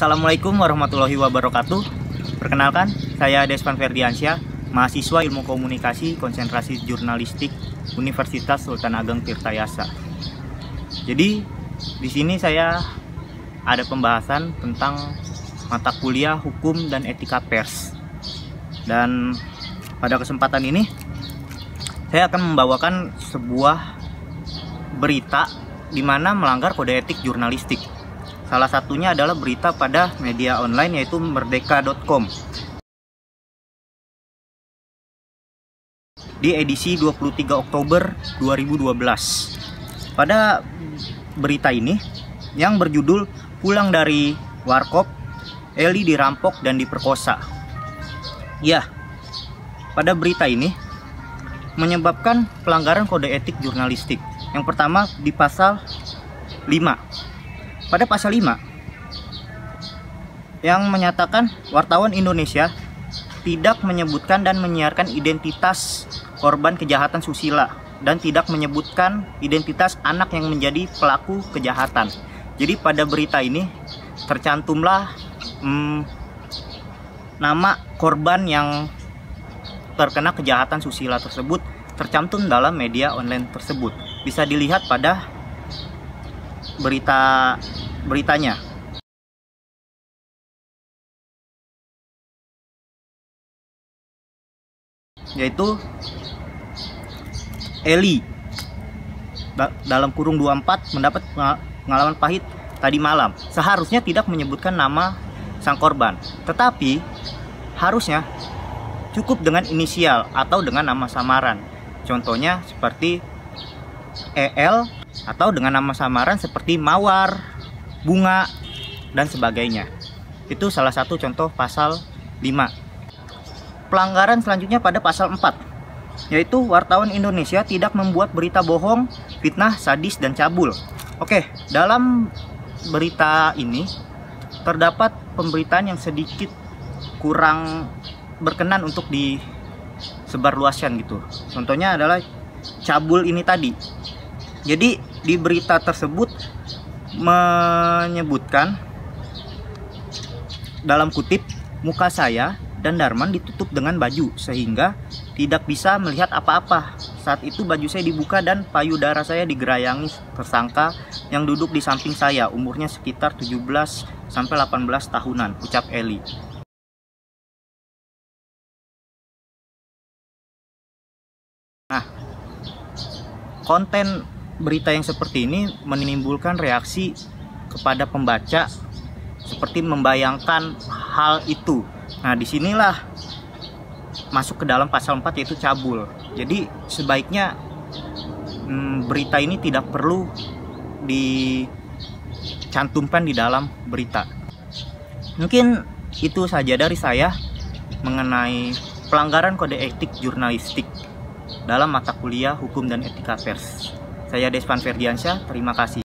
Assalamualaikum warahmatullahi wabarakatuh. Perkenalkan, saya Desvan Ferdiansyah, mahasiswa Ilmu Komunikasi Konsentrasi Jurnalistik Universitas Sultan Ageng Tirtayasa. Jadi, di sini saya ada pembahasan tentang mata kuliah Hukum dan Etika Pers. Dan pada kesempatan ini, saya akan membawakan sebuah berita di mana melanggar kode etik jurnalistik. Salah satunya adalah berita pada media online yaitu merdeka.com di edisi 23 Oktober 2012. Pada berita ini yang berjudul "Pulang dari Warkop, Eli dirampok dan diperkosa". Ya, pada berita ini menyebabkan pelanggaran kode etik jurnalistik. Yang pertama di pasal 5. Pada pasal 5 yang menyatakan wartawan Indonesia tidak menyebutkan dan menyiarkan identitas korban kejahatan susila dan tidak menyebutkan identitas anak yang menjadi pelaku kejahatan. Jadi pada berita ini tercantumlah nama korban yang terkena kejahatan susila tersebut tercantum dalam media online tersebut. Bisa dilihat pada beritanya. Yaitu Eli dalam kurung 24 mendapat pengalaman pahit tadi malam. Seharusnya tidak menyebutkan nama sang korban, tetapi harusnya cukup dengan inisial atau dengan nama samaran. Contohnya seperti EL atau dengan nama samaran seperti Mawar, Bunga, dan sebagainya. Itu salah satu contoh pasal 5. Pelanggaran selanjutnya pada pasal 4, yaitu wartawan Indonesia tidak membuat berita bohong, fitnah, sadis, dan cabul. Oke, dalam berita ini terdapat pemberitaan yang sedikit kurang berkenan untuk disebarluaskan gitu. Contohnya adalah cabul ini tadi. Jadi di berita tersebut menyebutkan dalam kutip, muka saya dan Darman ditutup dengan baju sehingga tidak bisa melihat apa-apa. Saat itu baju saya dibuka dan payudara saya digerayangi tersangka yang duduk di samping saya, umurnya sekitar 17 sampai 18 tahunan, ucap Eli. Nah, konten berita yang seperti ini menimbulkan reaksi kepada pembaca seperti membayangkan hal itu. Nah, disinilah masuk ke dalam pasal 4 yaitu cabul. Jadi sebaiknya berita ini tidak perlu dicantumkan di dalam berita. Mungkin itu saja dari saya mengenai pelanggaran kode etik jurnalistik dalam mata kuliah Hukum dan Etika Pers. Saya Desvan Ferdiansyah, terima kasih.